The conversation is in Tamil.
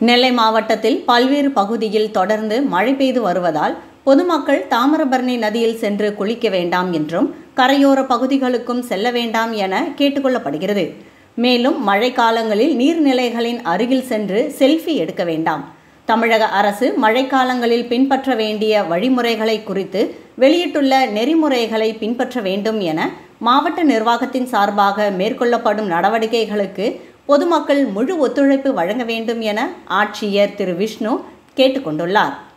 நெல்லை மாவட்டத்தில் பல்வேறு பகுதியில் தொடர்ந்து மழை பெய்து வருவதால் பொதுமக்கள் தாமிரபரணி நதியில் சென்று குளிக்க வேண்டாம் என்றும் கரையோர பகுதிகளுக்கும் செல்ல வேண்டாம் என கேட்டுக்கொள்ளப்படுகிறது. மேலும் மழைக்காலங்களில் நீர்நிலைகளின் அருகில் சென்று செல்ஃபி எடுக்க வேண்டாம். தமிழக அரசு மழைக்காலங்களில் பின்பற்ற வேண்டிய வழிமுறைகளை குறித்து வெளியிட்டுள்ள நெறிமுறைகளை பின்பற்ற வேண்டும் என மாவட்ட நிர்வாகத்தின் சார்பாக மேற்கொள்ளப்படும் நடவடிக்கைகளுக்கு பொதுமக்கள் முழு ஒத்துழைப்பு வழங்க வேண்டும் என ஆட்சியர் திரு விஷ்ணு கேட்டுக்கொண்டுள்ளார்.